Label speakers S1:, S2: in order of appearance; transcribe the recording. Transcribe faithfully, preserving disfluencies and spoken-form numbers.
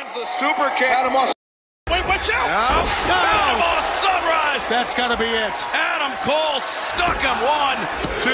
S1: lands the super kick. Panama.
S2: Wait, watch out!
S1: Oh,
S2: Panama Sunrise!
S3: That's got to be it.
S2: Adam Cole stuck him. One, two.